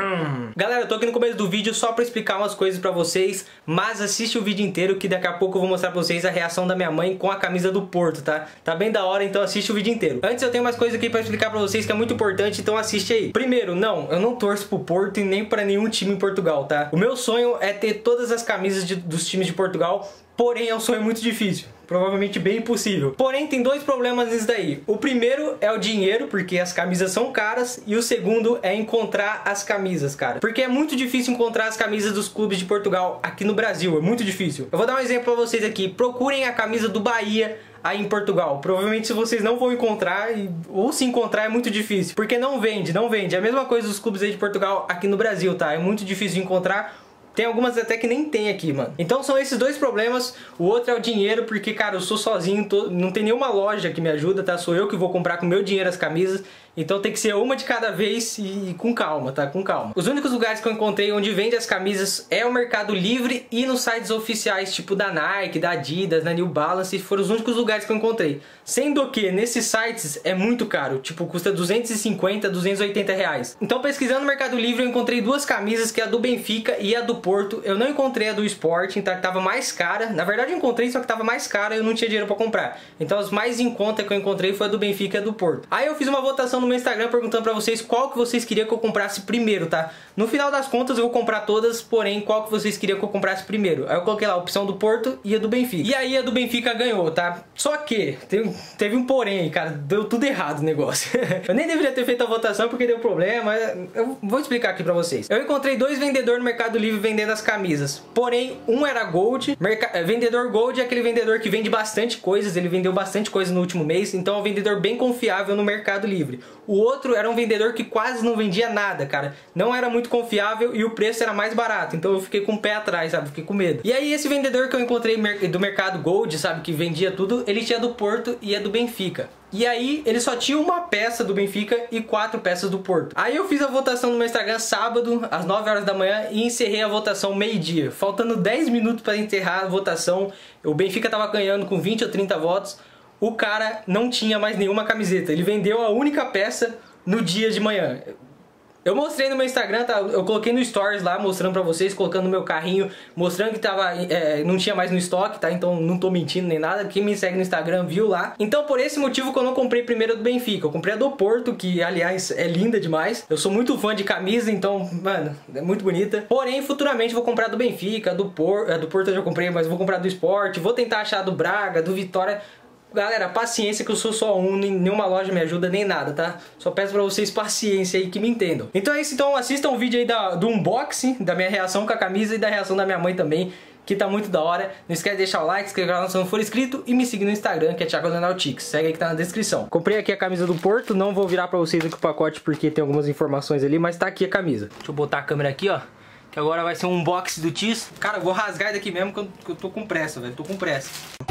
Galera, eu tô aqui no começo do vídeo só pra explicar umas coisas pra vocês, mas assiste o vídeo inteiro que daqui a pouco eu vou mostrar pra vocês a reação da minha mãe com a camisa do Porto, tá? Tá bem da hora, então assiste o vídeo inteiro. Antes eu tenho mais coisas aqui pra explicar pra vocês que é muito importante, então assiste aí. Primeiro, não, eu não torço pro Porto e nem pra nenhum time em Portugal, tá? O meu sonho é ter todas as camisas dos times de Portugal, porém é um sonho muito difícil. Provavelmente bem impossível. Porém, tem dois problemas nisso daí. O primeiro é o dinheiro, porque as camisas são caras. E o segundo é encontrar as camisas, cara. Porque é muito difícil encontrar as camisas dos clubes de Portugal aqui no Brasil. É muito difícil. Eu vou dar um exemplo pra vocês aqui. Procurem a camisa do Bahia aí em Portugal. Provavelmente vocês não vão encontrar, ou se encontrar é muito difícil. Porque não vende, não vende. É a mesma coisa dos clubes aí de Portugal aqui no Brasil, tá? É muito difícil de encontrar. Tem algumas até que nem tem aqui, mano. Então são esses dois problemas. O outro é o dinheiro, porque, cara, eu sou sozinho, não tem nenhuma loja que me ajuda, tá? Sou eu que vou comprar com meu dinheiro as camisas. Então tem que ser uma de cada vez e com calma, tá? Com calma. Os únicos lugares que eu encontrei onde vende as camisas é o Mercado Livre e nos sites oficiais, tipo da Nike, da Adidas, da New Balance. Foram os únicos lugares que eu encontrei. Sendo que nesses sites é muito caro. Tipo, custa 250, 280 reais. Então pesquisando no Mercado Livre eu encontrei duas camisas, que é a do Benfica e a do Porto. Eu não encontrei a do Sporting, tá? Que tava mais cara. Na verdade eu encontrei, só que tava mais cara e eu não tinha dinheiro pra comprar. Então as mais em conta que eu encontrei foi a do Benfica e a do Porto. Aí eu fiz uma votação no meu Instagram perguntando pra vocês qual que vocês queriam que eu comprasse primeiro, tá? No final das contas eu vou comprar todas, porém qual que vocês queriam que eu comprasse primeiro? Aí eu coloquei lá a opção do Porto e a do Benfica. E aí a do Benfica ganhou, tá? Só que teve um porém, cara, deu tudo errado o negócio. Eu nem deveria ter feito a votação porque deu problema, mas eu vou explicar aqui pra vocês. Eu encontrei dois vendedores no Mercado Livre vendendo as camisas, porém um era Gold. Vendedor Gold é aquele vendedor que vende bastante coisas, ele vendeu bastante coisa no último mês, então é um vendedor bem confiável no Mercado Livre. O outro era um vendedor que quase não vendia nada, cara. Não era muito confiável e o preço era mais barato. Então eu fiquei com o pé atrás, sabe? Fiquei com medo. E aí esse vendedor que eu encontrei do Mercado Gold, sabe? Que vendia tudo, ele tinha do Porto e a do Benfica. E aí ele só tinha uma peça do Benfica e 4 peças do Porto. Aí eu fiz a votação no meu Instagram sábado, às 9 horas da manhã, e encerrei a votação meio-dia. Faltando 10 minutos para encerrar a votação, o Benfica tava ganhando com 20 ou 30 votos. O cara não tinha mais nenhuma camiseta. Ele vendeu a única peça no dia de manhã. Eu mostrei no meu Instagram, tá? Eu coloquei no Stories lá, mostrando pra vocês, colocando no meu carrinho, mostrando que tava, não tinha mais no estoque, tá? Então não tô mentindo nem nada. Quem me segue no Instagram viu lá. Então por esse motivo que eu não comprei primeiro a do Benfica. Eu comprei a do Porto, que aliás é linda demais. Eu sou muito fã de camisa, então, mano, é muito bonita. Porém, futuramente vou comprar a do Benfica, a do Porto eu já comprei, mas vou comprar a do Sport. Vou tentar achar a do Braga, do Vitória. Galera, paciência que eu sou só um, nenhuma loja me ajuda nem nada, tá? Só peço pra vocês paciência aí que me entendam. Então é isso, então assistam o vídeo aí do unboxing, da minha reação com a camisa e da reação da minha mãe também, que tá muito da hora. Não esquece de deixar o like, se inscrever lá se não for inscrito e me seguir no Instagram, que é Thiago Leonardo. Segue aí que tá na descrição. Comprei aqui a camisa do Porto, não vou virar pra vocês aqui o pacote porque tem algumas informações ali, mas tá aqui a camisa. Deixa eu botar a câmera aqui, ó, que agora vai ser um unboxing do Tis. Cara, eu vou rasgar daqui mesmo que eu tô com pressa, velho, tô com pressa.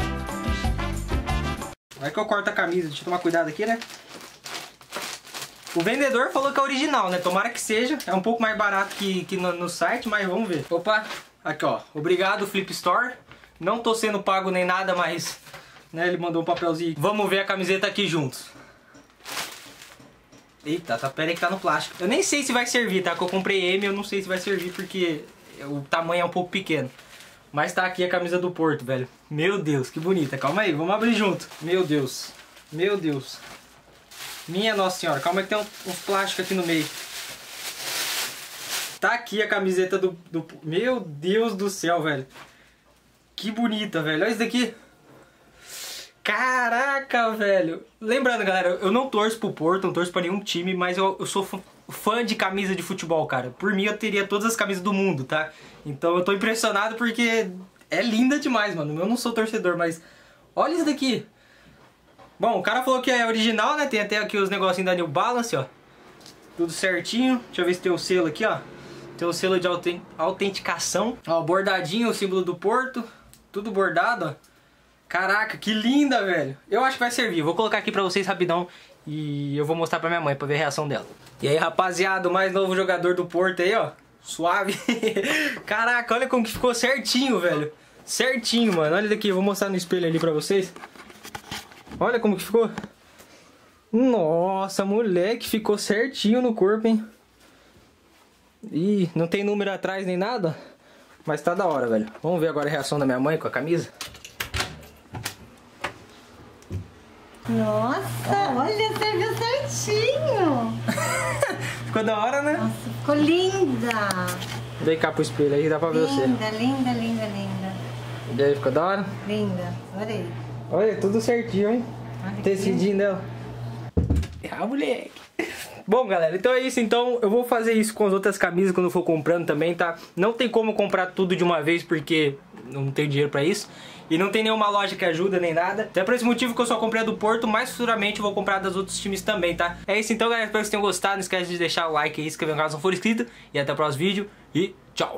Vai que eu corto a camisa, deixa eu tomar cuidado aqui, né? O vendedor falou que é original, né? Tomara que seja. É um pouco mais barato que no site, mas vamos ver. Opa, aqui ó. Obrigado, Flip Store. Não tô sendo pago nem nada, mas, né, ele mandou um papelzinho. Vamos ver a camiseta aqui juntos. Eita, tá, pera aí que tá no plástico. Eu nem sei se vai servir, tá? Que eu comprei M, eu não sei se vai servir porque o tamanho é um pouco pequeno. Mas tá aqui a camisa do Porto, velho. Meu Deus, que bonita. Calma aí, vamos abrir junto. Meu Deus. Meu Deus. Minha Nossa Senhora. Calma aí que tem uns plásticos aqui no meio. Tá aqui a camiseta do... Meu Deus do céu, velho. Que bonita, velho. Olha isso daqui. Caraca, velho. Lembrando, galera, eu não torço pro Porto, não torço pra nenhum time, mas eu sou fã de camisa de futebol, cara. Por mim eu teria todas as camisas do mundo, tá? Então eu tô impressionado porque é linda demais, mano. Eu não sou torcedor, mas olha isso daqui. Bom, o cara falou que é original, né? Tem até aqui os negocinhos da New Balance, ó. Tudo certinho. Deixa eu ver se tem o selo aqui, ó. Tem o selo de autenticação. Ó, bordadinho, o símbolo do Porto. Tudo bordado, ó. Caraca, que linda, velho. Eu acho que vai servir. Vou colocar aqui pra vocês rapidão e eu vou mostrar pra minha mãe pra ver a reação dela. E aí, rapaziada, o mais novo jogador do Porto aí, ó. Suave. Caraca, olha como que ficou certinho, velho. Certinho, mano. Olha daqui, eu vou mostrar no espelho ali pra vocês. Olha como que ficou. Nossa, moleque, ficou certinho no corpo, hein. Ih, não tem número atrás nem nada. Mas tá da hora, velho. Vamos ver agora a reação da minha mãe com a camisa. Nossa, olha, serviu certinho. Ficou da hora, né? Nossa, ficou linda. Vem cá pro espelho aí, dá pra ver você. Linda, linda, linda, linda. E aí, ficou da hora? Linda, adorei. Olha, tudo certinho, hein? Olha que Tecidinho dela. Ah, moleque. Bom, galera, então é isso. Então eu vou fazer isso com as outras camisas quando eu for comprando também, tá? Não tem como comprar tudo de uma vez porque não tenho dinheiro pra isso. E não tem nenhuma loja que ajuda nem nada. Então é por esse motivo que eu só comprei a do Porto, mas futuramente eu vou comprar das outros times também, tá? É isso então, galera. Espero que vocês tenham gostado. Não esquece de deixar o like aí, se inscrever no canal se não for inscrito. E até o próximo vídeo. E tchau!